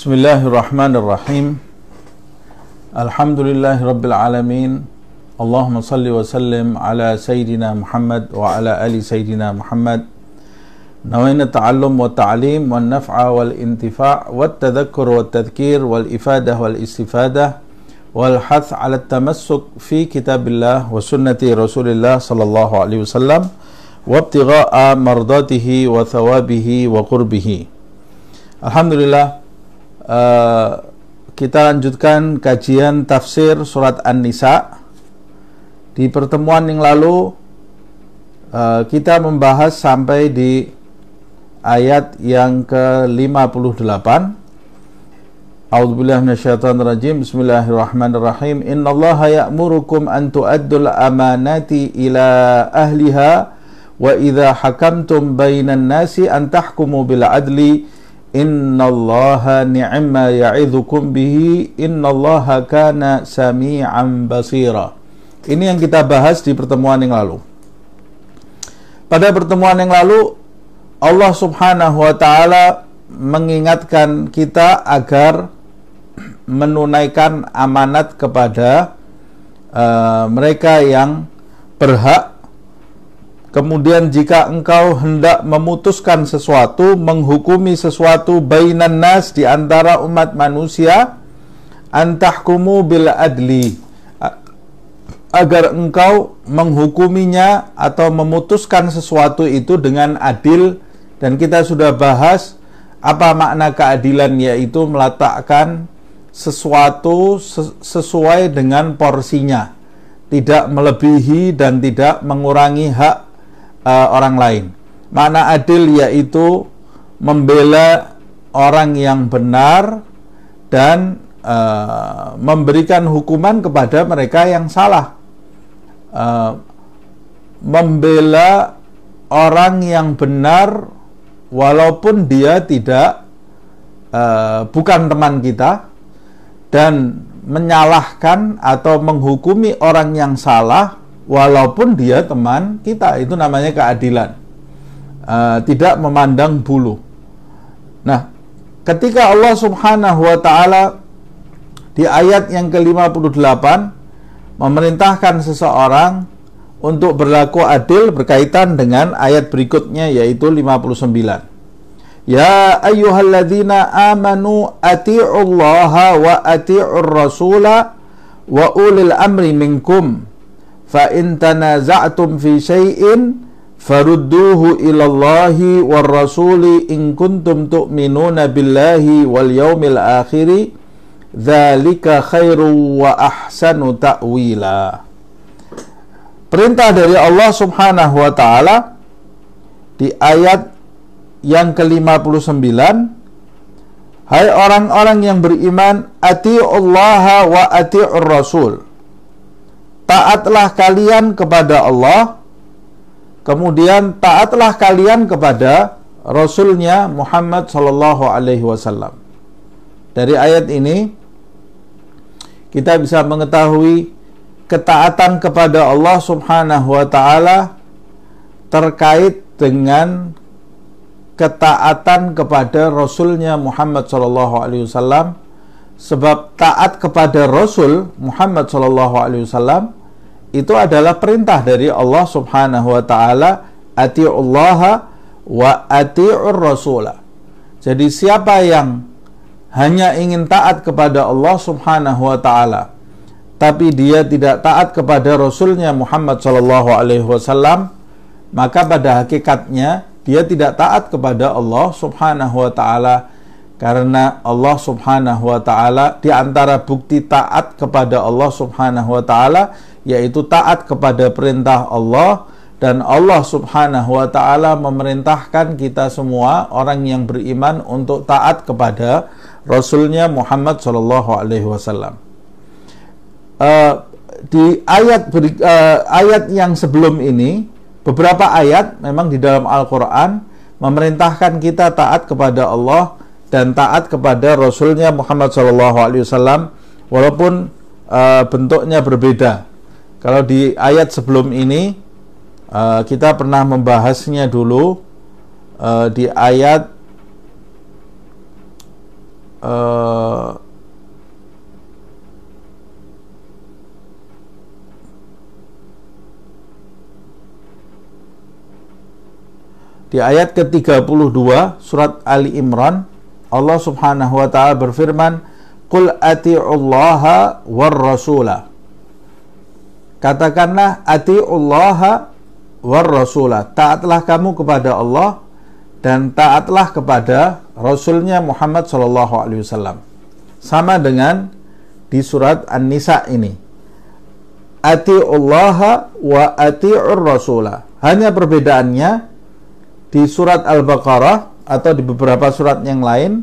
Bismillahirrahmanirrahim. Alhamdulillahi Rabbil Alamin. Allahumma salli wa sallim ala Sayyidina Muhammad wa ala ali Sayyidina Muhammad. Nawayna ta'allum wa ta'lim wa naf'a wal intifa' wa tadhakkur wa tadhkir wal ifadah wal istifadah wal hath ala tamassuk fi kitabillah wa sunnati Rasulillah sallallahu alaihi wasallam wa ibtigha'a mardatihi wa thawabihi wa qurbihi. Alhamdulillah, kita lanjutkan kajian tafsir surat An-Nisa. Di pertemuan yang lalu kita membahas sampai di ayat yang ke-58. A'udzubillahi minasyaitonirrajim. Bismillahirrahmanirrahim. Innallaha ya'murukum an tu'addul amanati ila ahliha wa idza hakamtum bainan nasi an tahkumu bil adli innallaha ni'ma ya'idzukum bihi innallaha kana sami'an basira. Ini yang kita bahas di pertemuan yang lalu. Pada pertemuan yang lalu Allah Subhanahu wa taala mengingatkan kita agar menunaikan amanat kepada mereka yang berhak. Kemudian jika engkau hendak memutuskan sesuatu, menghukumi sesuatu bainan nas, di antara umat manusia, antahkumu bil adli, agar engkau menghukuminya atau memutuskan sesuatu itu dengan adil. Dan kita sudah bahas apa makna keadilan, yaitu meletakkan sesuatu sesuai dengan porsinya, tidak melebihi dan tidak mengurangi hak orang lain. Makna adil yaitu membela orang yang benar dan memberikan hukuman kepada mereka yang salah. Membela orang yang benar walaupun dia bukan teman kita, dan menyalahkan atau menghukumi orang yang salah walaupun dia teman kita. Itu namanya keadilan. Tidak memandang bulu. Nah, ketika Allah Subhanahu wa ta'ala di ayat yang ke-58 memerintahkan seseorang untuk berlaku adil berkaitan dengan ayat berikutnya, yaitu 59. Ya ayyuhalladzina amanu ati'ullaha wa ati'ur rasula wa ulil amri minkum fa in tanaza'tum fi syai'in farudduhu ilallahi war rasuli in kuntum tu'minuna billahi wal yaumil akhiri dzalika khairu wa ahsanu ta'wila. Perintah dari Allah Subhanahu wa taala di ayat yang ke-59, hai orang-orang yang beriman, ati'ullaha wa ati'ur rasul, taatlah kalian kepada Allah, kemudian taatlah kalian kepada Rasulnya Muhammad sallallahu alaihi wasallam. Dari ayat ini kita bisa mengetahui ketaatan kepada Allah Subhanahu wa taala terkait dengan ketaatan kepada Rasulnya Muhammad sallallahu alaihi wasallam. Sebab taat kepada Rasul Muhammad sallallahu alaihi wasallam itu adalah perintah dari Allah Subhanahu wa taala, ati'ullaha wa ati'ur rasula. Jadi siapa yang hanya ingin taat kepada Allah Subhanahu wa taala tapi dia tidak taat kepada Rasulnya Muhammad sallallahu alaihi wasallam, maka pada hakikatnya dia tidak taat kepada Allah Subhanahu wa taala. Karena Allah Subhanahu wa taala, di antara bukti taat kepada Allah Subhanahu wa taala yaitu taat kepada perintah Allah, dan Allah Subhanahu wa taala memerintahkan kita semua orang yang beriman untuk taat kepada Rasulnya Muhammad sallallahu alaihi wasallam. Di ayat yang sebelum ini, beberapa ayat memang di dalam Al-Quran memerintahkan kita taat kepada Allah dan taat kepada Rasulnya Muhammad SAW, walaupun bentuknya berbeda. Kalau di ayat sebelum ini kita pernah membahasnya dulu di ayat di ayat ke-32 surat Ali Imran, Allah Subhanahu wa taala berfirman, "Qul ati'ullaha war rasulah." Katakanlah, ati'ullaha war rasulah, taatlah kamu kepada Allah dan taatlah kepada Rasulnya Muhammad SAW. Sama dengan di surat An-Nisa ini, ati'ullaha wa ati'ur rasulah. Hanya perbedaannya di surat Al-Baqarah atau di beberapa surat yang lain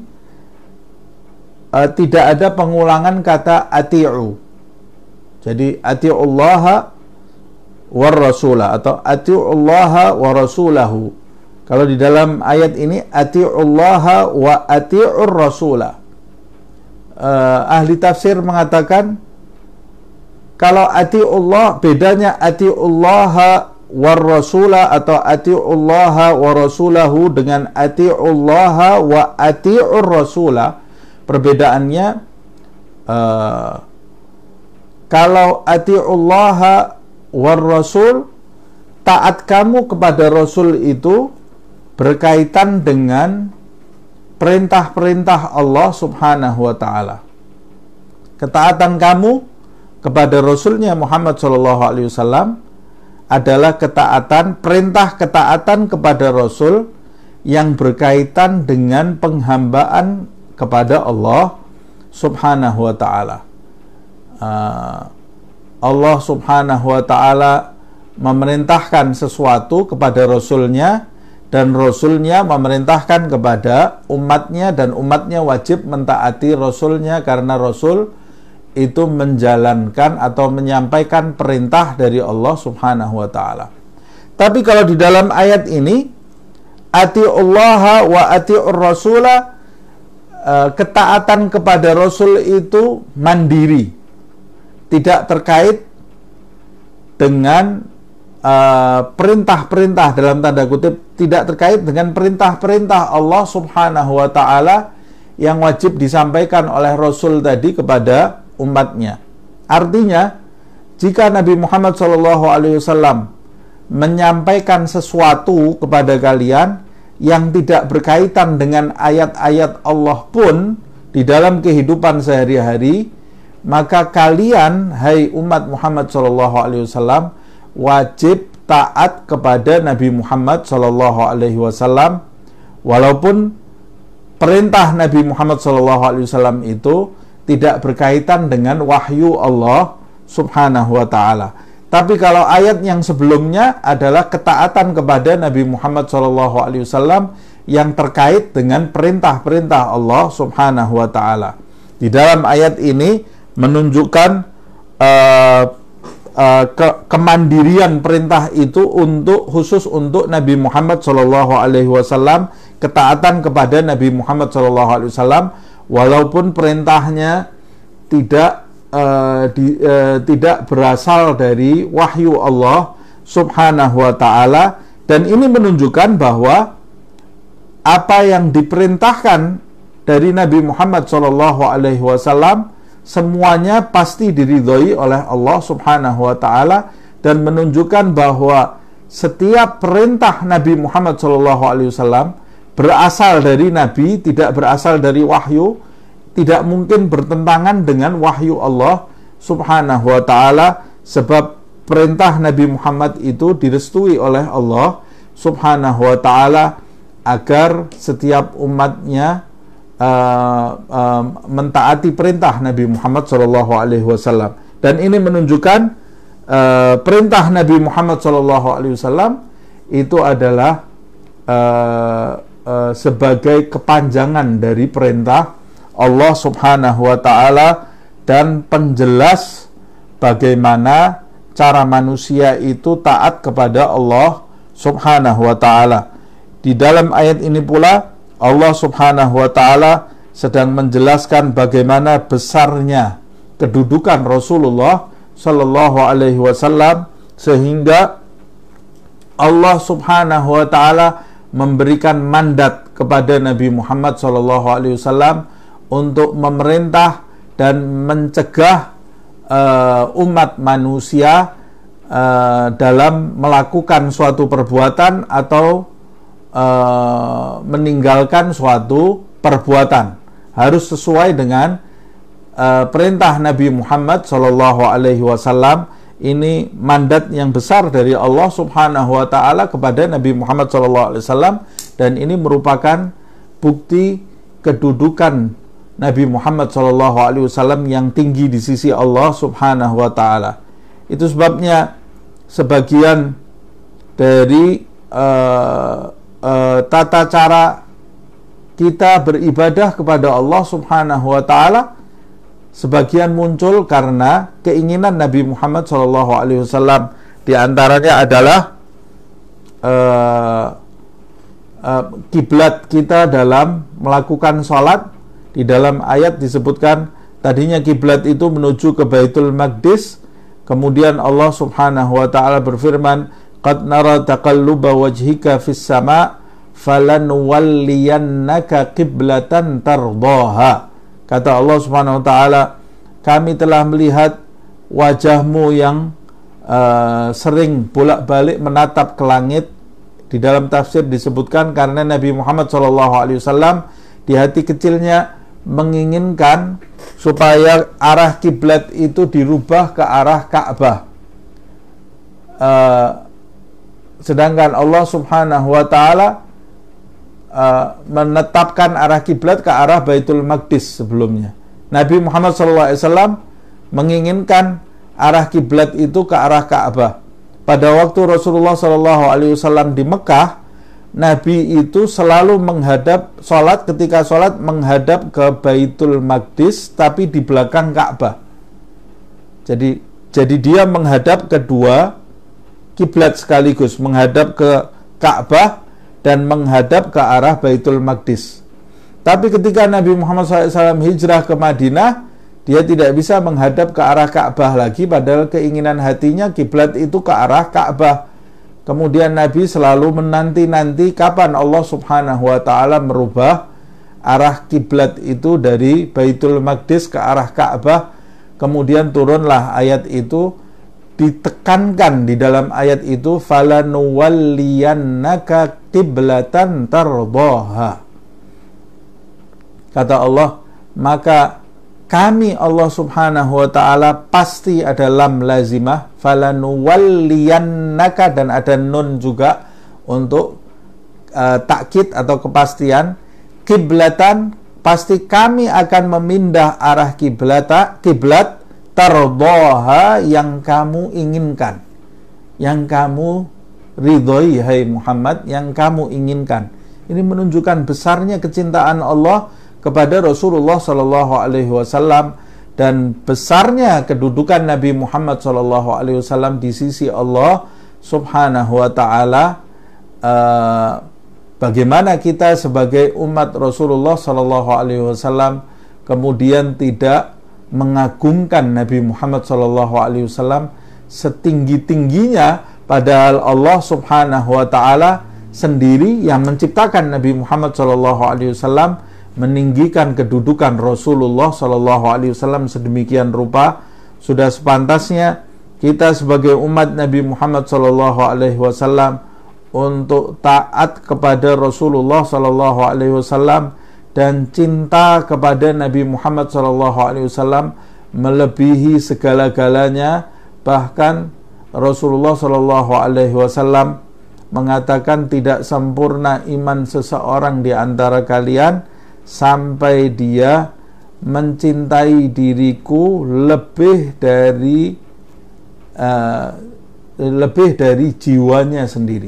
tidak ada pengulangan kata ati'u. Jadi ati'ullaha war rasulah atau ati'ullaha wa rasulahu. Kalau di dalam ayat ini ati'ullaha wa ati'ur rasulah. Ahli tafsir mengatakan kalau ati'ullah, bedanya ati'ullaha war rasulah atau ati'ullaha wa rasulahu dengan ati'ullaha wa ati'ur rasulah, perbedaannya kalau ati'ullaha war rasul, taat kamu kepada Rasul itu berkaitan dengan perintah-perintah Allah Subhanahu wa taala. Ketaatan kamu kepada Rasulnya Muhammad SAW adalah ketaatan, perintah ketaatan kepada Rasul yang berkaitan dengan penghambaan kepada Allah Subhanahu wa taala. Allah Subhanahu wa taala memerintahkan sesuatu kepada Rasulnya, dan Rasulnya memerintahkan kepada umatnya, dan umatnya wajib mentaati Rasulnya karena Rasul itu menjalankan atau menyampaikan perintah dari Allah Subhanahu wa taala. Tapi kalau di dalam ayat ini ati'ullaha wa ati'ur rasulah, ketaatan kepada Rasul itu mandiri, tidak terkait dengan perintah-perintah, dalam tanda kutip, tidak terkait dengan perintah-perintah Allah Subhanahu wa taala yang wajib disampaikan oleh Rasul tadi kepada umatnya. Artinya, jika Nabi Muhammad SAW menyampaikan sesuatu kepada kalian yang tidak berkaitan dengan ayat-ayat Allah pun di dalam kehidupan sehari-hari, maka kalian, hai umat Muhammad SAW, wajib taat kepada Nabi Muhammad SAW, walaupun perintah Nabi Muhammad SAW itu tidak berkaitan dengan wahyu Allah Subhanahu wa taala. Tapi kalau ayat yang sebelumnya adalah ketaatan kepada Nabi Muhammad SAW yang terkait dengan perintah-perintah Allah Subhanahu wa taala. Di dalam ayat ini menunjukkan kemandirian perintah itu khusus untuk Nabi Muhammad SAW, ketaatan kepada Nabi Muhammad SAW, walaupun perintahnya tidak berasal dari wahyu Allah Subhanahu wa taala. Dan ini menunjukkan bahwa apa yang diperintahkan dari Nabi Muhammad SAW semuanya pasti diridhoi oleh Allah Subhanahu wa taala, dan menunjukkan bahwa setiap perintah Nabi Muhammad SAW berasal dari Nabi, tidak berasal dari wahyu, tidak mungkin bertentangan dengan wahyu Allah Subhanahu wa taala, sebab perintah Nabi Muhammad itu direstui oleh Allah Subhanahu wa taala agar setiap umatnya mentaati perintah Nabi Muhammad SAW. Dan ini menunjukkan perintah Nabi Muhammad SAW itu adalah sebagai kepanjangan dari perintah Allah Subhanahu wa taala dan penjelas bagaimana cara manusia itu taat kepada Allah Subhanahu wa taala. Di dalam ayat ini pula Allah Subhanahu wa taala sedang menjelaskan bagaimana besarnya kedudukan Rasulullah sallallahu alaihi wasallam, sehingga Allah Subhanahu wa taala memberikan mandat kepada Nabi Muhammad sallallahu alaihi wasallam untuk memerintah dan mencegah umat manusia dalam melakukan suatu perbuatan atau meninggalkan suatu perbuatan. Harus sesuai dengan perintah Nabi Muhammad SAW. Ini mandat yang besar dari Allah Subhanahu wa Ta'ala kepada Nabi Muhammad SAW, dan ini merupakan bukti kedudukan Nabi Muhammad SAW yang tinggi di sisi Allah Subhanahu wa Ta'ala. Itu sebabnya sebagian dari tata cara kita beribadah kepada Allah Subhanahu wa Ta'ala, sebagian muncul karena keinginan Nabi Muhammad SAW. Di antaranya adalah kiblat kita dalam melakukan sholat. Di dalam ayat disebutkan tadinya kiblat itu menuju ke Baitul Maqdis, kemudian Allah Subhanahu wa Ta'ala berfirman, qad nara taqalluba wajhika fis sama' falanuwalliyannaka qiblatan tardaha. Kata Allah Subhanahu wa Ta'ala, kami telah melihat wajahmu yang sering bolak-balik menatap ke langit. Di dalam tafsir disebutkan karena Nabi Muhammad SAW di hati kecilnya menginginkan supaya arah kiblat itu dirubah ke arah Ka'bah. Sedangkan Allah Subhanahu wa Ta'ala menetapkan arah kiblat ke arah Baitul Maqdis sebelumnya. Nabi Muhammad SAW menginginkan arah kiblat itu ke arah Ka'bah. Pada waktu Rasulullah SAW di Mekah, Nabi itu selalu menghadap sholat, ketika sholat menghadap ke Baitul Maqdis, tapi di belakang Ka'bah. Jadi dia menghadap kedua kiblat sekaligus, menghadap ke Ka'bah dan menghadap ke arah Baitul Maqdis. Tapi ketika Nabi Muhammad SAW hijrah ke Madinah, dia tidak bisa menghadap ke arah Ka'bah lagi, padahal keinginan hatinya kiblat itu ke arah Ka'bah. Kemudian Nabi selalu menanti-nanti kapan Allah Subhanahu wa Ta'ala merubah arah kiblat itu dari Baitul Maqdis ke arah Ka'bah. Kemudian turunlah ayat itu, ditekankan di dalam ayat itu, falanuwalliyannaka qiblatan tardaha. Kata Allah, maka kami Allah Subhanahu wa Ta'ala, pasti ada lam lazimah, falanuwalliyannaka, dan ada nun juga untuk takkid atau kepastian. Kiblatan, pasti kami akan memindah arah kiblat tardaha, yang kamu inginkan, yang kamu ridhoi, hai Muhammad, yang kamu inginkan. Ini menunjukkan besarnya kecintaan Allah kepada Rasulullah SAW dan besarnya kedudukan Nabi Muhammad SAW di sisi Allah Subhanahu wa Ta'ala. Bagaimana kita sebagai umat Rasulullah SAW kemudian tidak mengagungkan Nabi Muhammad SAW setinggi-tingginya, padahal Allah Subhanahu wa Ta'ala sendiri yang menciptakan Nabi Muhammad SAW, meninggikan kedudukan Rasulullah SAW sedemikian rupa. Sudah sepantasnya kita sebagai umat Nabi Muhammad SAW untuk taat kepada Rasulullah SAW dan cinta kepada Nabi Muhammad SAW melebihi segala-galanya. Bahkan Rasulullah SAW mengatakan tidak sempurna iman seseorang di antara kalian sampai dia mencintai diriku lebih dari jiwanya sendiri.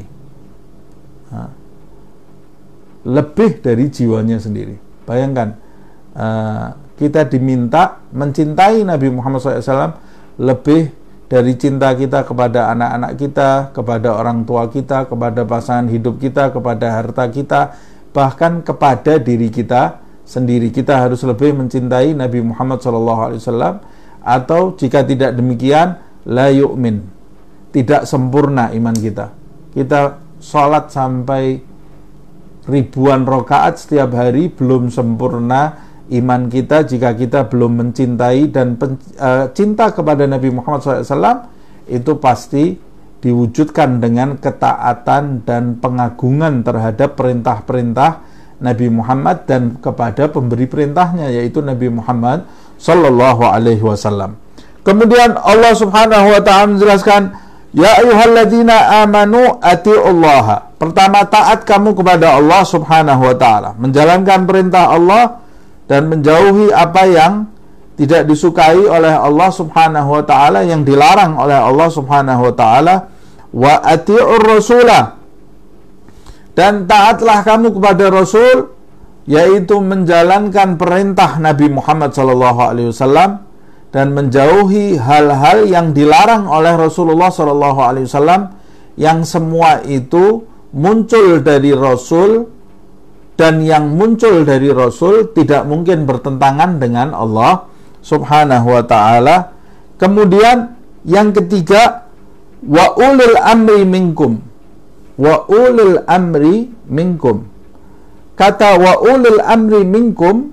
Lebih dari jiwanya sendiri. Bayangkan, kita diminta mencintai Nabi Muhammad SAW lebih dari cinta kita kepada anak-anak kita, kepada orang tua kita, kepada pasangan hidup kita, kepada harta kita, bahkan kepada diri kita sendiri. Kita harus lebih mencintai Nabi Muhammad SAW, atau jika tidak demikian, la yu'min, tidak sempurna iman kita. Kita sholat sampai ribuan rakaat setiap hari, belum sempurna iman kita jika kita belum mencintai dan cinta kepada Nabi Muhammad SAW itu pasti diwujudkan dengan ketaatan dan pengagungan terhadap perintah-perintah Nabi Muhammad dan kepada pemberi perintahnya, yaitu Nabi Muhammad Sallallahu Alaihi Wasallam. Kemudian Allah Subhanahu Wa Taala menjelaskan, ya ayyuhalladzina amanu atiullaha. Pertama, taat kamu kepada Allah Subhanahu Wa Taala, menjalankan perintah Allah dan menjauhi apa yang tidak disukai oleh Allah Subhanahu Wa Taala, yang dilarang oleh Allah Subhanahu Wa Taala. Wa ati'ur rasulah, dan taatlah kamu kepada Rasul, yaitu menjalankan perintah Nabi Muhammad SAW dan menjauhi hal-hal yang dilarang oleh Rasulullah SAW, yang semua itu muncul dari Rasul, dan yang muncul dari Rasul tidak mungkin bertentangan dengan Allah Subhanahu wa Ta'ala. Kemudian yang ketiga, wa ulil amri minkum. Wa ulil amri minkum. Kata wa ulil amri minkum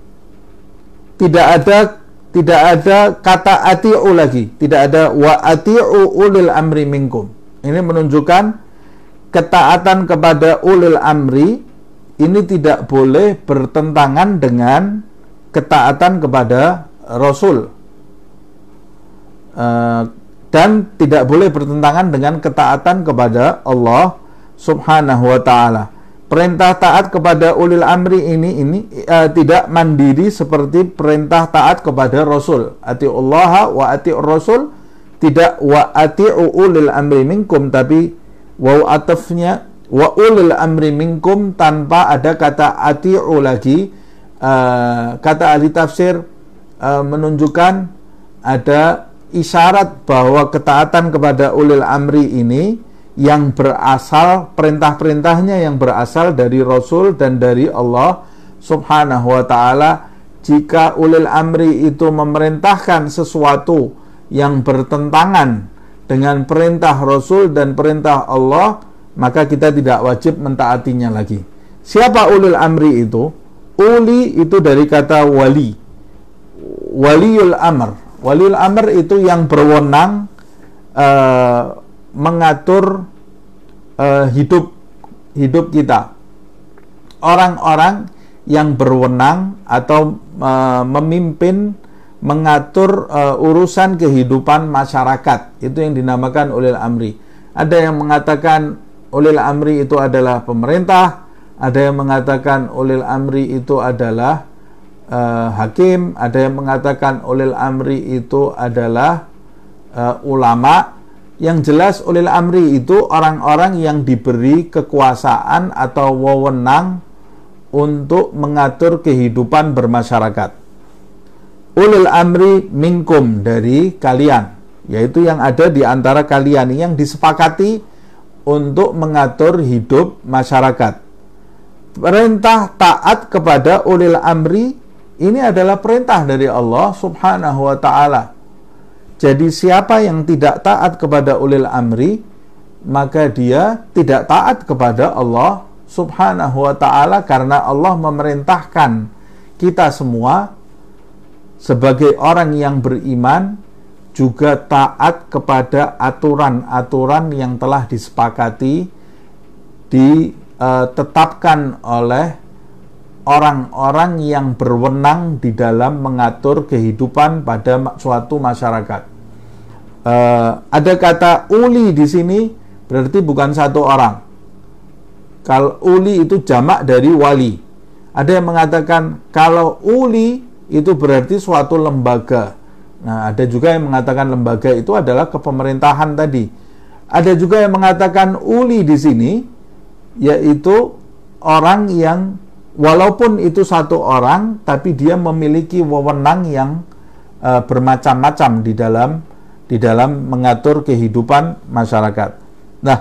tidak ada kata ati'u lagi, tidak ada wa ati'u ulil amri minkum. Ini menunjukkan ketaatan kepada ulil amri ini tidak boleh bertentangan dengan ketaatan kepada Rasul, dan tidak boleh bertentangan dengan ketaatan kepada Allah Subhanahu wa Ta'ala. Perintah taat kepada ulil amri ini tidak mandiri seperti perintah taat kepada Rasul. Atiullaha wa atiur Rasul, tidak wa atiu ulil amri minkum, tapi waw atafnya wa ulil amri minkum tanpa ada kata atiu lagi. Kata ahli tafsir menunjukkan ada isyarat bahwa ketaatan kepada ulil amri ini yang berasal, perintah-perintahnya yang berasal dari Rasul dan dari Allah Subhanahu wa Ta'ala. Jika ulil amri itu memerintahkan sesuatu yang bertentangan dengan perintah Rasul dan perintah Allah, maka kita tidak wajib mentaatinya lagi. Siapa ulil amri itu? Uli itu dari kata wali, waliul amr. Waliul amr itu yang berwenang mengatur hidup kita. Orang-orang yang berwenang atau memimpin, mengatur urusan kehidupan masyarakat, itu yang dinamakan ulil amri. Ada yang mengatakan ulil amri itu adalah pemerintah, ada yang mengatakan ulil amri itu adalah hakim, ada yang mengatakan ulil amri itu adalah ulama. Yang jelas ulil amri itu orang-orang yang diberi kekuasaan atau wewenang untuk mengatur kehidupan bermasyarakat. Ulil amri minkum, dari kalian, yaitu yang ada di antara kalian, yang disepakati untuk mengatur hidup masyarakat. Perintah taat kepada ulil amri ini adalah perintah dari Allah Subhanahu wa Ta'ala. Jadi siapa yang tidak taat kepada ulil amri, maka dia tidak taat kepada Allah Subhanahu wa Ta'ala, karena Allah memerintahkan kita semua sebagai orang yang beriman juga taat kepada aturan-aturan yang telah disepakati, ditetapkan oleh orang-orang yang berwenang di dalam mengatur kehidupan pada suatu masyarakat. Ada kata uli di sini berarti bukan satu orang. Kalau uli itu jamak dari wali. Ada yang mengatakan kalau uli itu berarti suatu lembaga. Nah, ada juga yang mengatakan lembaga itu adalah kepemerintahan tadi. Ada juga yang mengatakan uli di sini yaitu orang yang walaupun itu satu orang, tapi dia memiliki wewenang yang bermacam-macam di dalam mengatur kehidupan masyarakat. Nah,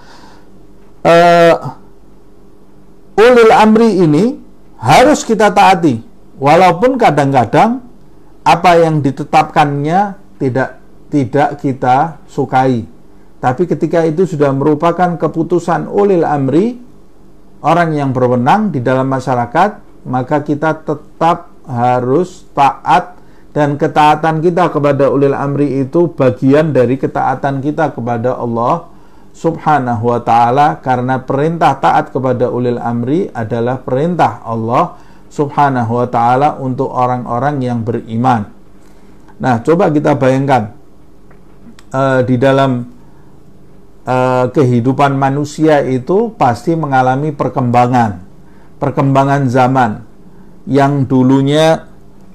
ulil amri ini harus kita taati, walaupun kadang-kadang apa yang ditetapkannya tidak kita sukai. Tapi ketika itu sudah merupakan keputusan ulil amri, orang yang berwenang di dalam masyarakat, maka kita tetap harus taat, dan ketaatan kita kepada ulil amri itu bagian dari ketaatan kita kepada Allah Subhanahu wa ta'ala, karena perintah taat kepada ulil amri adalah perintah Allah Subhanahu wa ta'ala untuk orang-orang yang beriman. Nah, coba kita bayangkan di dalam kehidupan manusia itu pasti mengalami perkembangan zaman. Yang dulunya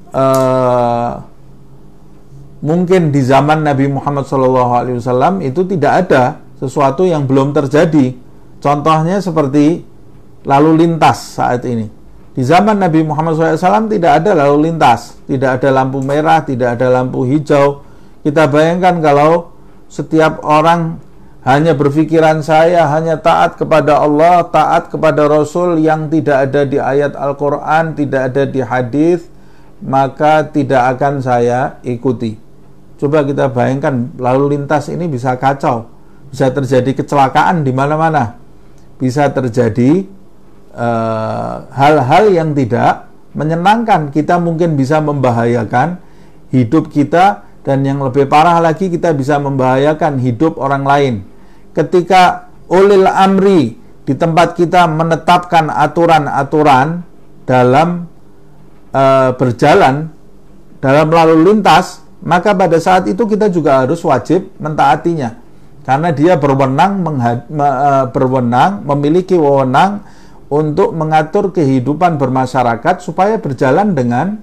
mungkin di zaman Nabi Muhammad SAW itu tidak ada sesuatu yang belum terjadi. Contohnya seperti lalu lintas saat ini. Di zaman Nabi Muhammad SAW tidak ada lalu lintas, tidak ada lampu merah, tidak ada lampu hijau. Kita bayangkan kalau setiap orang hanya berpikiran saya hanya taat kepada Allah, taat kepada Rasul yang tidak ada di ayat Al-Quran, tidak ada di hadis, maka tidak akan saya ikuti. Coba kita bayangkan, lalu lintas ini bisa kacau, bisa terjadi kecelakaan di mana-mana, bisa terjadi hal-hal yang tidak menyenangkan. Kita mungkin bisa membahayakan hidup kita, dan yang lebih parah lagi kita bisa membahayakan hidup orang lain. Ketika ulil amri di tempat kita menetapkan aturan-aturan dalam berjalan dalam lalu lintas, maka pada saat itu kita juga harus wajib mentaatinya, karena dia berwenang, memiliki wewenang untuk mengatur kehidupan bermasyarakat supaya berjalan dengan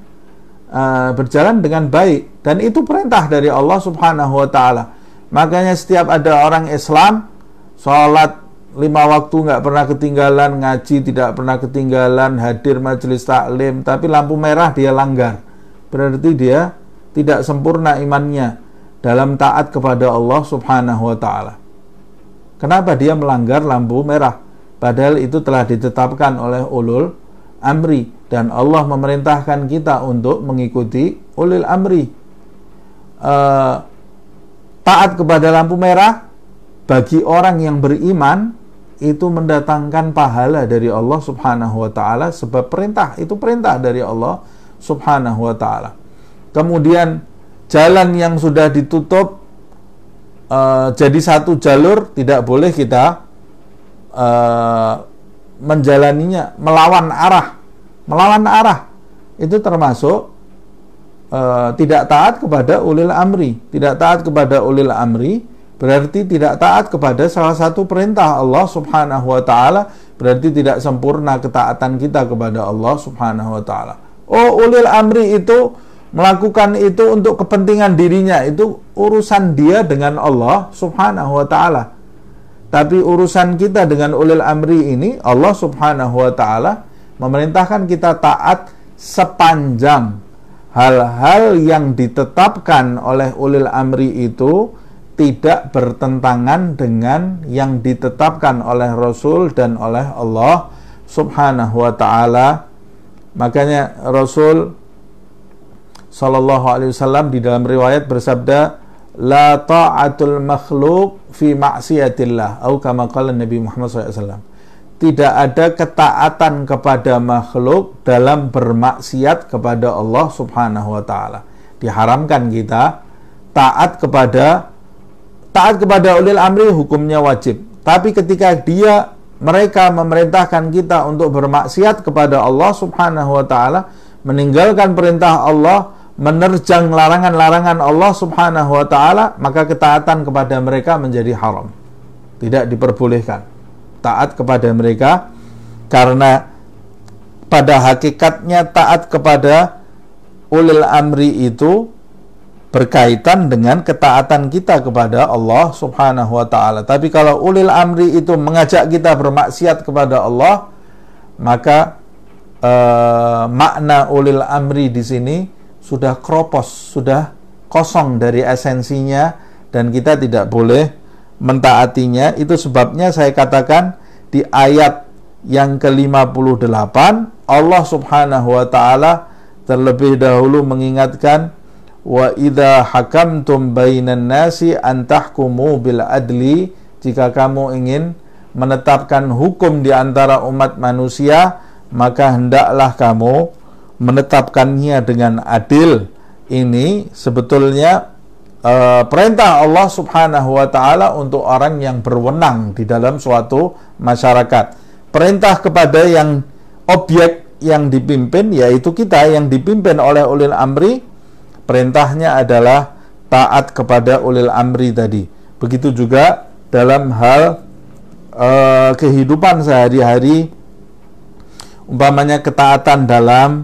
baik, dan itu perintah dari Allah Subhanahu wa ta'ala. Makanya setiap ada orang Islam sholat 5 waktu nggak pernah ketinggalan, ngaji tidak pernah ketinggalan, hadir majelis taklim, tapi lampu merah dia langgar, berarti dia tidak sempurna imannya dalam taat kepada Allah Subhanahu wa ta'ala. Kenapa dia melanggar lampu merah? Padahal itu telah ditetapkan oleh ulul amri, dan Allah memerintahkan kita untuk mengikuti ulil amri. Taat kepada lampu merah bagi orang yang beriman itu mendatangkan pahala dari Allah Subhanahu wa ta'ala, sebab perintah itu perintah dari Allah Subhanahu wa ta'ala. Kemudian jalan yang sudah ditutup jadi satu jalur, tidak boleh kita menjalaninya, melawan arah itu termasuk tidak taat kepada ulil amri. Tidak taat kepada ulil amri berarti tidak taat kepada salah satu perintah Allah Subhanahu wa ta'ala, berarti tidak sempurna ketaatan kita kepada Allah Subhanahu wa ta'ala. Oh, ulil amri itu melakukan itu untuk kepentingan dirinya, itu urusan dia dengan Allah Subhanahu wa ta'ala. Tapi urusan kita dengan ulil amri ini, Allah Subhanahu wa ta'ala memerintahkan kita taat sepanjang hal-hal yang ditetapkan oleh ulil amri itu tidak bertentangan dengan yang ditetapkan oleh Rasul dan oleh Allah Subhanahu wa ta'ala. Makanya Rasul Sallallahu alaihi wasallam di dalam riwayat bersabda, la ta'atul makhluk fi ma'siyatillah, atau kama qala Nabi Muhammad SAW. Tidak ada ketaatan kepada makhluk dalam bermaksiat kepada Allah Subhanahu wa ta'ala. Diharamkan kita taat kepada ulil amri, hukumnya wajib. Tapi ketika mereka memerintahkan kita untuk bermaksiat kepada Allah Subhanahu wa ta'ala, meninggalkan perintah Allah, menerjang larangan-larangan Allah Subhanahu wa ta'ala, maka ketaatan kepada mereka menjadi haram, tidak diperbolehkan taat kepada mereka, karena pada hakikatnya taat kepada ulil amri itu berkaitan dengan ketaatan kita kepada Allah Subhanahu wa ta'ala. Tapi kalau ulil amri itu mengajak kita bermaksiat kepada Allah, maka makna ulil amri di sini sudah kropos, sudah kosong dari esensinya, dan kita tidak boleh mentaatinya. Itu sebabnya saya katakan di ayat yang ke-58 Allah Subhanahu wa ta'ala terlebih dahulu mengingatkan, wa idza hakamtum bainan nasi an tahkumu bil adli, jika kamu ingin menetapkan hukum di antara umat manusia, maka hendaklah kamu menetapkannya dengan adil, ini sebetulnya perintah Allah Subhanahu wa Ta'ala untuk orang yang berwenang di dalam suatu masyarakat. Perintah kepada yang objek yang dipimpin, yaitu kita yang dipimpin oleh ulil amri, perintahnya adalah taat kepada ulil amri tadi. Begitu juga dalam hal kehidupan sehari-hari, umpamanya ketaatan dalam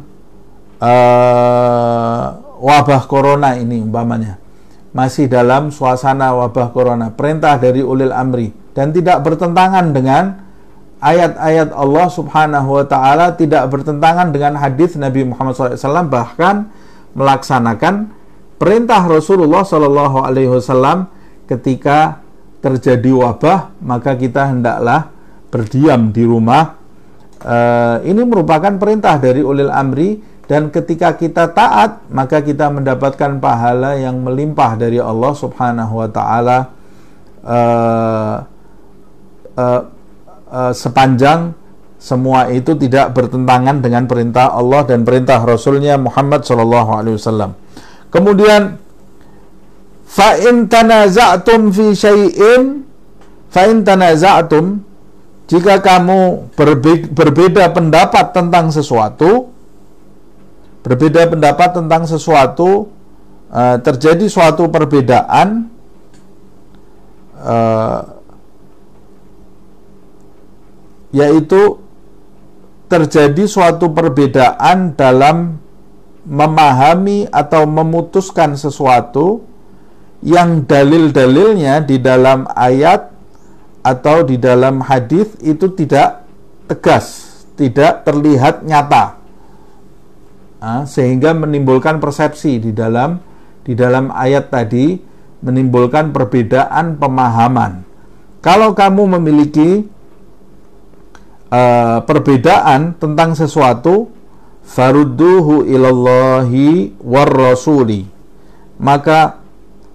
wabah corona ini, umpamanya masih dalam suasana wabah corona, perintah dari ulil amri dan tidak bertentangan dengan ayat-ayat Allah Subhanahu wa Ta'ala, tidak bertentangan dengan hadis Nabi Muhammad SAW, bahkan melaksanakan perintah Rasulullah SAW ketika terjadi wabah, maka kita hendaklah berdiam di rumah. Ini merupakan perintah dari ulil amri, dan ketika kita taat, maka kita mendapatkan pahala yang melimpah dari Allah Subhanahu wa Ta'ala, sepanjang semua itu tidak bertentangan dengan perintah Allah dan perintah Rasulnya Muhammad SAW. Kemudian, fa'in tanaza'tum fi syai'in, fa'in tanaza'tum, jika kamu berbeda pendapat tentang sesuatu, terjadi suatu perbedaan, yaitu terjadi suatu perbedaan dalam memahami atau memutuskan sesuatu yang dalil-dalilnya di dalam ayat atau di dalam hadis itu tidak tegas, tidak terlihat nyata, sehingga menimbulkan persepsi di dalam ayat tadi, menimbulkan perbedaan pemahaman. Kalau kamu memiliki perbedaan tentang sesuatu, farudduhu ilallahi war rasuli, maka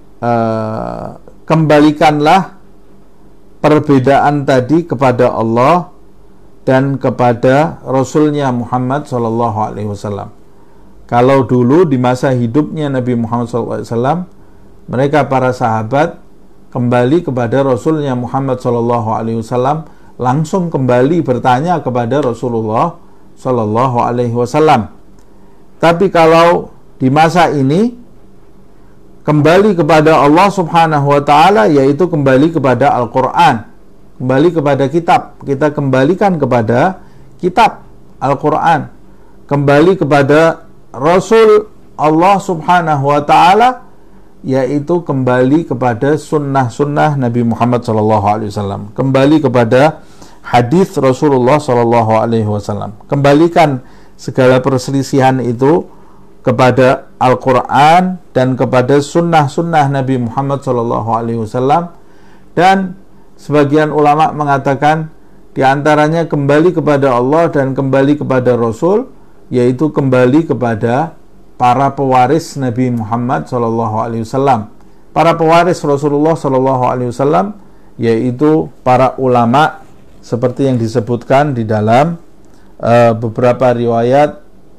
kembalikanlah perbedaan tadi kepada Allah dan kepada Rasulnya Muhammad SAW. Kalau dulu di masa hidupnya Nabi Muhammad SAW, mereka para sahabat kembali kepada Rasulnya Muhammad SAW, langsung kembali bertanya kepada Rasulullah SAW. Tapi kalau di masa ini kembali kepada Allah Subhanahu wa Ta'ala, yaitu kembali kepada Al-Quran, kembali kepada kitab, kita kembalikan kepada kitab Al-Quran, kembali kepada Rasul Allah Subhanahu wa Ta'ala, yaitu kembali kepada sunnah-sunnah Nabi Muhammad SAW, kembali kepada hadis Rasulullah SAW. Kembalikan segala perselisihan itu kepada Al-Quran dan kepada sunnah-sunnah Nabi Muhammad SAW. Dan sebagian ulama mengatakan diantaranya kembali kepada Allah dan kembali kepada Rasul, yaitu kembali kepada para pewaris Nabi Muhammad SAW, para pewaris Rasulullah SAW, yaitu para ulama, seperti yang disebutkan di dalam beberapa riwayat,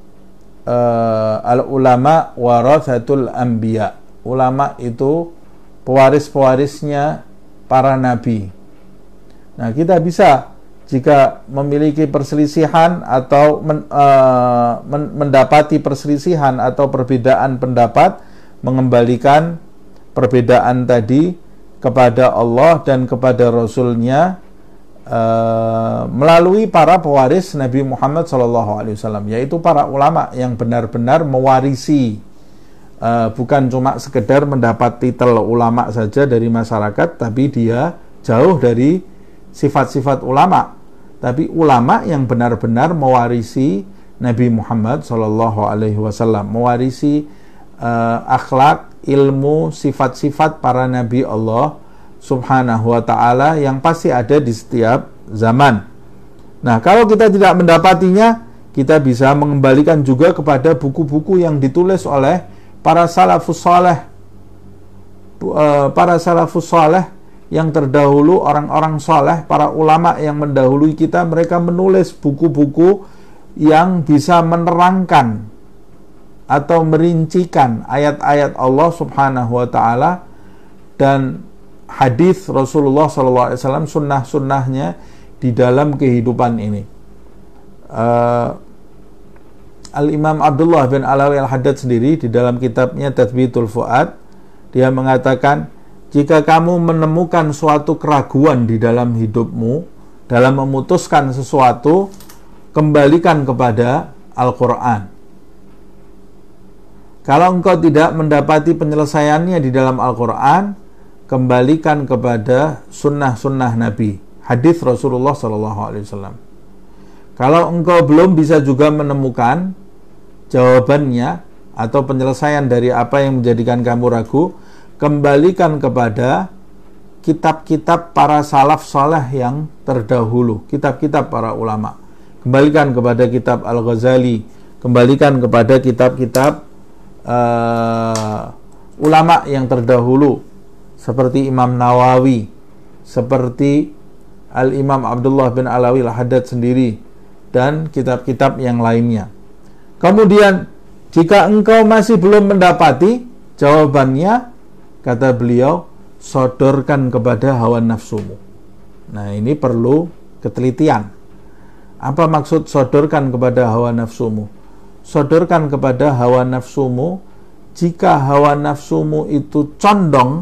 al-ulama warathatul anbiya, ulama itu pewaris-pewarisnya para nabi. Nah, kita bisa, jika memiliki perselisihan atau mendapati perselisihan atau perbedaan pendapat, mengembalikan perbedaan tadi kepada Allah dan kepada Rasulnya melalui para pewaris Nabi Muhammad SAW, yaitu para ulama yang benar-benar mewarisi, bukan cuma sekedar mendapat titel ulama saja dari masyarakat, tapi dia jauh dari sifat-sifat ulama, tapi ulama yang benar-benar mewarisi Nabi Muhammad SAW, mewarisi akhlak, ilmu, sifat-sifat para Nabi Allah Subhanahu wa Ta'ala yang pasti ada di setiap zaman. Nah, kalau kita tidak mendapatinya, kita bisa mengembalikan juga kepada buku-buku yang ditulis oleh para salafus saleh, yang terdahulu, orang-orang saleh, para ulama yang mendahului kita. Mereka menulis buku-buku yang bisa menerangkan atau merincikan ayat-ayat Allah Subhanahu wa taala dan hadis Rasulullah SAW, sunnah-sunnahnya di dalam kehidupan ini. Al-Imam Abdullah bin Alawi Al-Haddad sendiri di dalam kitabnya Tathbitul Fuad, dia mengatakan, jika kamu menemukan suatu keraguan di dalam hidupmu dalam memutuskan sesuatu, kembalikan kepada Al-Quran. Kalau engkau tidak mendapati penyelesaiannya di dalam Al-Quran, kembalikan kepada sunnah-sunnah Nabi, hadis Rasulullah SAW. Kalau engkau belum bisa juga menemukan jawabannya atau penyelesaian dari apa yang menjadikan kamu ragu, kembalikan kepada kitab-kitab para salaf saleh yang terdahulu, kitab-kitab para ulama. Kembalikan kepada kitab Al-Ghazali, kembalikan kepada kitab-kitab ulama yang terdahulu seperti Imam Nawawi, seperti Al-Imam Abdullah bin Alawi Al-Haddad sendiri, dan kitab-kitab yang lainnya. Kemudian jika engkau masih belum mendapati jawabannya, kata beliau, sodorkan kepada hawa nafsumu. Nah, ini perlu ketelitian. Apa maksud sodorkan kepada hawa nafsumu? Sodorkan kepada hawa nafsumu jika hawa nafsumu itu condong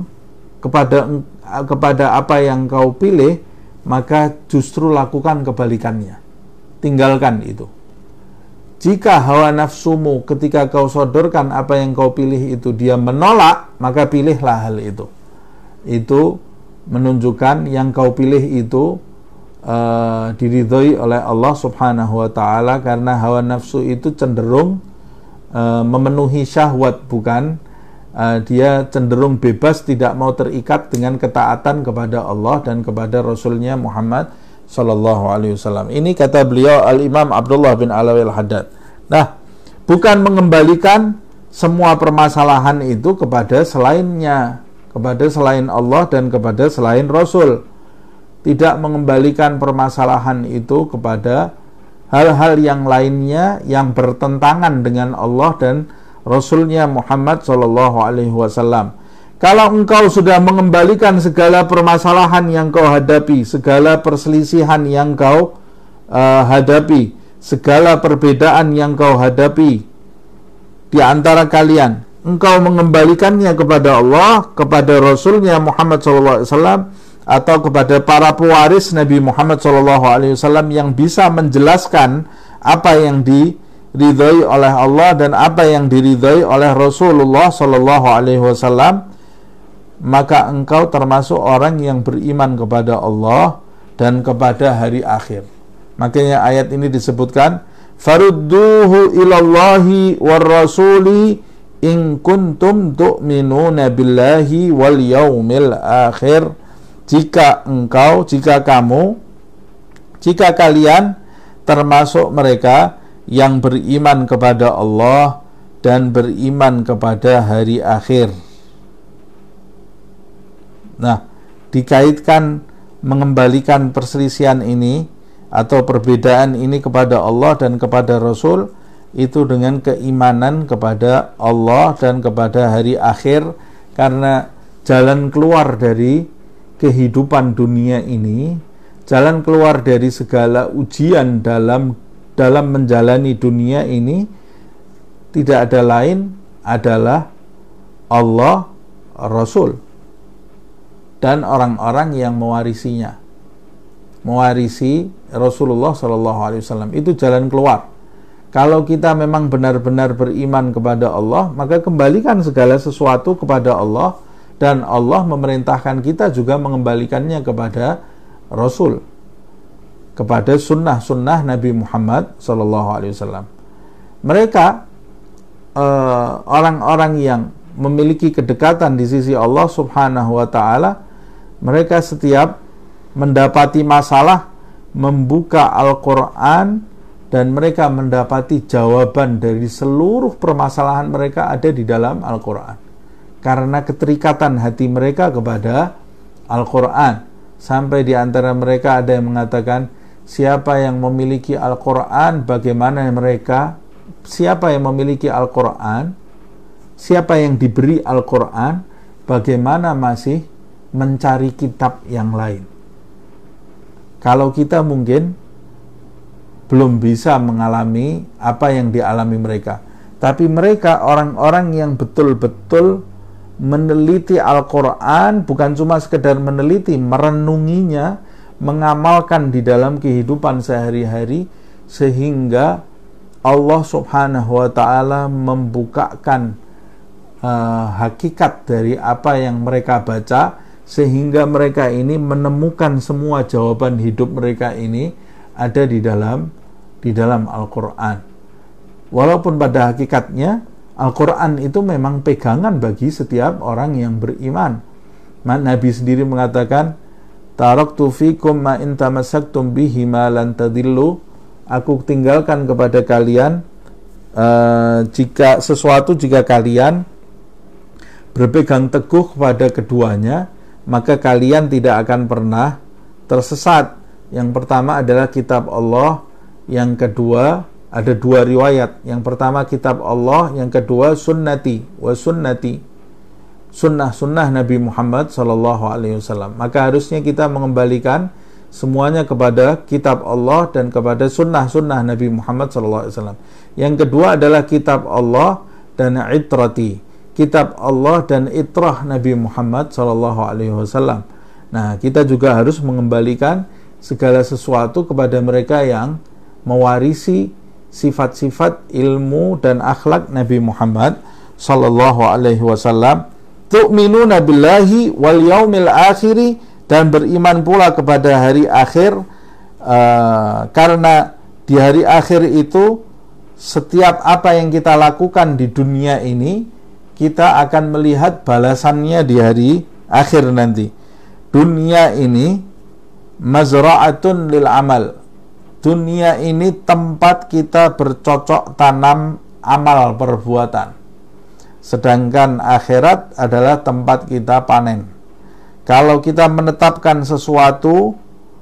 kepada apa yang kau pilih, maka justru lakukan kebalikannya. Tinggalkan itu. Jika hawa nafsumu ketika kau sodorkan apa yang kau pilih itu dia menolak, maka pilihlah hal itu. Itu menunjukkan yang kau pilih itu diridhoi oleh Allah Subhanahu wa taala, karena hawa nafsu itu cenderung memenuhi syahwat, bukan dia cenderung bebas, tidak mau terikat dengan ketaatan kepada Allah dan kepada Rasulnya Muhammad Sallallahu Alaihi Wasallam. Ini kata beliau Al-Imam Abdullah bin Alawi Al-Haddad. Nah, bukan mengembalikan semua permasalahan itu kepada selainnya, kepada selain Allah dan kepada selain Rasul. Tidak mengembalikan permasalahan itu kepada hal-hal yang lainnya yang bertentangan dengan Allah dan Rasulnya Muhammad Sallallahu Alaihi Wasallam. Kalau engkau sudah mengembalikan segala permasalahan yang kau hadapi, segala perselisihan yang kau hadapi, segala perbedaan yang kau hadapi di antara kalian, engkau mengembalikannya kepada Allah, kepada Rasulnya Muhammad SAW, atau kepada para pewaris Nabi Muhammad SAW yang bisa menjelaskan apa yang diridhoi oleh Allah dan apa yang diridhoi oleh Rasulullah SAW, maka engkau termasuk orang yang beriman kepada Allah dan kepada hari akhir. Makanya ayat ini disebutkan, farudduhu ilallahi war rasuli in kuntum tu'minuna billahi wal yaumil akhir. Jika kalian termasuk mereka yang beriman kepada Allah dan beriman kepada hari akhir. Nah, dikaitkan mengembalikan perselisihan ini atau perbedaan ini kepada Allah dan kepada Rasul itu dengan keimanan kepada Allah dan kepada hari akhir, karena jalan keluar dari kehidupan dunia ini, jalan keluar dari segala ujian dalam menjalani dunia ini tidak ada lain adalah Allah, Rasul, dan orang-orang yang mewarisinya, mewarisi Rasulullah SAW. Itu jalan keluar. Kalau kita memang benar-benar beriman kepada Allah, maka kembalikan segala sesuatu kepada Allah, dan Allah memerintahkan kita juga mengembalikannya kepada Rasul, kepada sunnah-sunnah Nabi Muhammad SAW. Mereka orang-orang yang memiliki kedekatan di sisi Allah Subhanahu wa ta'ala, mereka setiap mendapati masalah membuka Al-Quran dan mereka mendapati jawaban dari seluruh permasalahan mereka ada di dalam Al-Quran, karena keterikatan hati mereka kepada Al-Quran. Sampai di antara mereka ada yang mengatakan, siapa yang memiliki Al-Quran, bagaimana mereka siapa yang memiliki Al-Quran, siapa yang diberi Al-Quran, bagaimana masih mencari kitab yang lain? Kalau kita mungkin belum bisa mengalami apa yang dialami mereka, tapi mereka orang-orang yang betul-betul meneliti Al-Quran, bukan cuma sekedar meneliti, merenunginya, mengamalkan di dalam kehidupan sehari-hari, sehingga Allah Subhanahu wa ta'ala membukakan hakikat dari apa yang mereka baca, sehingga mereka ini menemukan semua jawaban hidup mereka ini ada di dalam Al-Quran. Walaupun pada hakikatnya Al-Quran itu memang pegangan bagi setiap orang yang beriman. Nabi sendiri mengatakan, taraktu fikum ma in tamassaktum bihi ma lan tadillu. Aku tinggalkan kepada kalian jika kalian berpegang teguh kepada keduanya, maka kalian tidak akan pernah tersesat. Yang pertama adalah kitab Allah, yang kedua ada dua riwayat. Yang pertama kitab Allah, yang kedua sunnati wa sunnati, sunnah Nabi Muhammad SAW. Maka harusnya kita mengembalikan semuanya kepada kitab Allah dan kepada sunnah Nabi Muhammad SAW. Yang kedua adalah kitab Allah dan itrati, kitab Allah dan itrah Nabi Muhammad SAW. Nah, kita juga harus mengembalikan segala sesuatu kepada mereka yang mewarisi sifat-sifat ilmu dan akhlak Nabi Muhammad SAW. Tu'minuna billahi wal yaumil akhiri, dan beriman pula kepada hari akhir, karena di hari akhir itu setiap apa yang kita lakukan di dunia ini kita akan melihat balasannya di hari akhir nanti. Dunia ini mazra'atun lil amal, dunia ini tempat kita bercocok tanam amal perbuatan, sedangkan akhirat adalah tempat kita panen. Kalau kita menetapkan sesuatu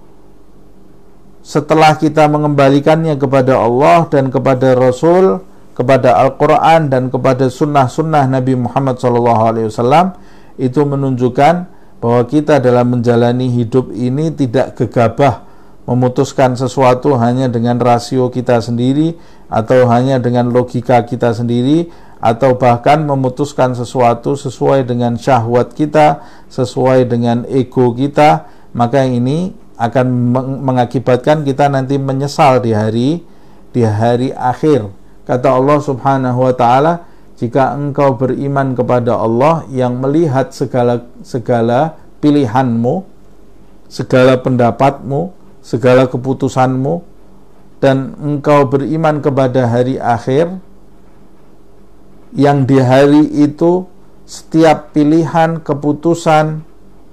setelah kita mengembalikannya kepada Allah dan kepada Rasul, kepada Al-Quran dan kepada sunnah Nabi Muhammad SAW, itu menunjukkan bahwa kita dalam menjalani hidup ini tidak gegabah memutuskan sesuatu hanya dengan rasio kita sendiri, atau hanya dengan logika kita sendiri, atau bahkan memutuskan sesuatu sesuai dengan syahwat kita, sesuai dengan ego kita. Maka ini akan mengakibatkan kita nanti menyesal di hari akhir. Kata Allah Subhanahu wa ta'ala, jika engkau beriman kepada Allah yang melihat segala pilihanmu, segala pendapatmu, segala keputusanmu, dan engkau beriman kepada hari akhir, yang di hari itu setiap pilihan, keputusan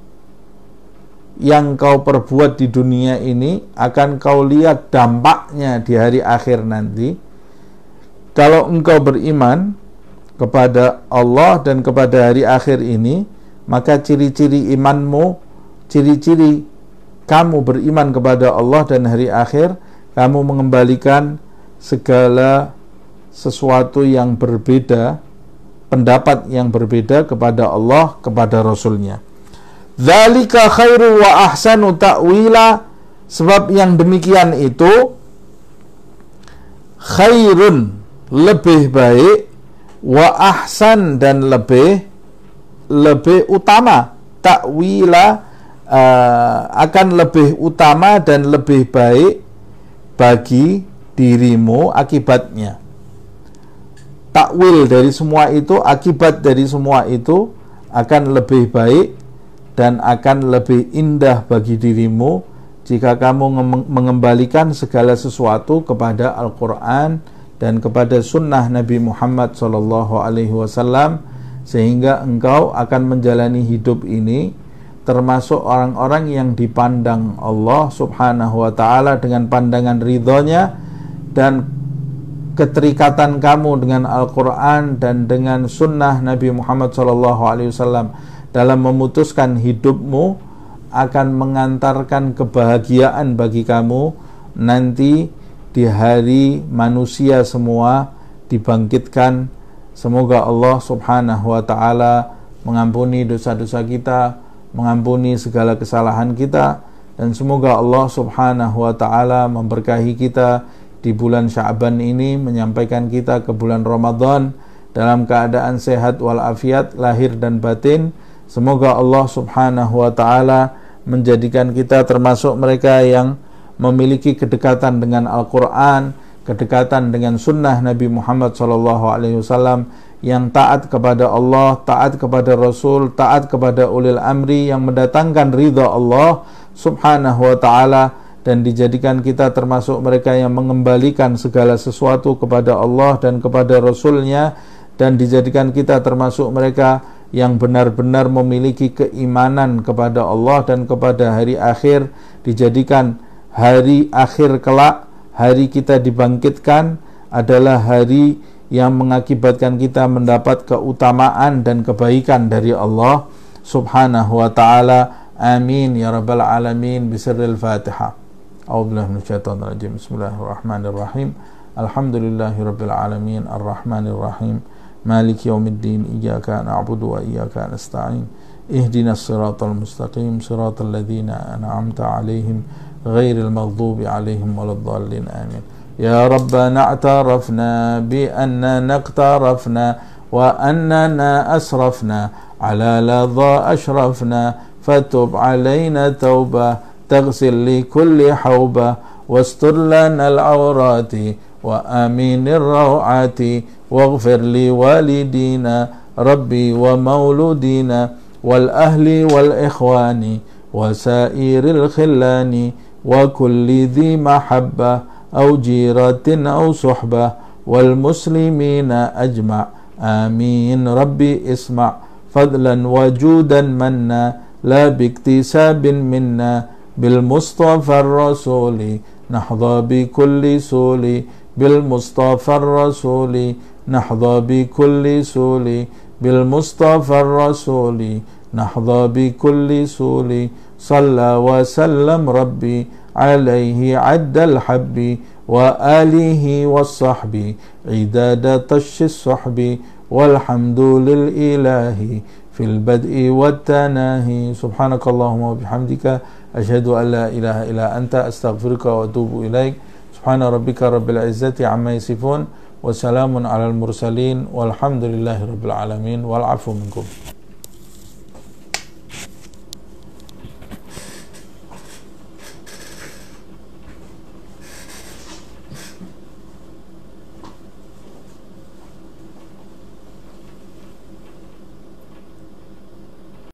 yang kau perbuat di dunia ini akan kau lihat dampaknya di hari akhir nanti. Kalau engkau beriman kepada Allah dan kepada hari akhir ini, maka ciri-ciri imanmu, ciri-ciri kamu beriman kepada Allah dan hari akhir, kamu mengembalikan segala sesuatu yang berbeda, pendapat yang berbeda kepada Allah, kepada Rasulnya. Dzalika khairu wa ahsanu ta'wila, sebab yang demikian itu khairun, lebih baik, wa ahsan, dan lebih utama, ta'wila akan lebih utama dan lebih baik bagi dirimu akibatnya. Takwil dari semua itu, akibat dari semua itu akan lebih baik dan akan lebih indah bagi dirimu jika kamu mengembalikan segala sesuatu kepada Al-Quran dan kepada sunnah Nabi Muhammad SAW, sehingga engkau akan menjalani hidup ini termasuk orang-orang yang dipandang Allah Subhanahu wa ta'ala dengan pandangan ridhonya, dan keterikatan kamu dengan Al-Quran dan dengan sunnah Nabi Muhammad SAW dalam memutuskan hidupmu akan mengantarkan kebahagiaan bagi kamu nanti di hari manusia semua dibangkitkan. Semoga Allah subhanahu wa ta'ala mengampuni dosa-dosa kita, mengampuni segala kesalahan kita, dan semoga Allah subhanahu wa ta'ala memberkahi kita di bulan Sya'ban ini, menyampaikan kita ke bulan Ramadan dalam keadaan sehat walafiat lahir dan batin. Semoga Allah subhanahu wa ta'ala menjadikan kita termasuk mereka yang memiliki kedekatan dengan Al-Quran, kedekatan dengan sunnah Nabi Muhammad SAW, yang taat kepada Allah, taat kepada Rasul, taat kepada ulil amri, yang mendatangkan ridha Allah subhanahu wa ta'ala, dan dijadikan kita termasuk mereka yang mengembalikan segala sesuatu kepada Allah dan kepada Rasulnya, dan dijadikan kita termasuk mereka yang benar-benar memiliki keimanan kepada Allah dan kepada hari akhir, dijadikan hari akhir kelak, hari kita dibangkitkan adalah hari yang mengakibatkan kita mendapat keutamaan dan kebaikan dari Allah subhanahu wa ta'ala. Amin ya rabbal alamin. Bisirril Fatihah. A'udzubillahi minasyaitonir rajim. Bismillahirrahmanirrahim. Alhamdulillahi rabbil alamin. Arrahmanir rahim. Maliki yaumiddin. Iyyaka na'budu wa iyyaka nasta'in. Ihdinas siratal mustaqim. Siratal ladzina an'amta 'alaihim ghairil maghdubi 'alaihim waladdallin. Amin. Ya Rabbana a'tarafna bi annana iqtarafna wa annana asrafna ala ladha ashrafna fatub 'alaina tauba taghsil li kulli hauba wastur lana al-awrati wa aminir rawati waghfir li walidina rabbi wa mauludina wal ahli wal ikhwani wa sairil khillani wa kulli dhi mahabba أو جيرة أو صحبة والمسلمين أجمع آمين. ربي اسمع فضلا وجودا منا لا باكتساب منا بالمصطفى الرسول نحظى بكل سول بالمصطفى الرسول نحظى بكل سول بالمصطفى الرسول نحظى بكل سول صلى وسلم ربي عليه عد الحب وآله والصحب عداد طش الصحب والحمد للإله في البدء والتناهي. سبحانك اللهم وبحمدك أشهد أن لا إله إلا أنت أستغفرك وأتوب إليك. سبحان ربك رب العزة عما يصفون وسلام على المرسلين والحمد لله رب العالمين والعفو منكم.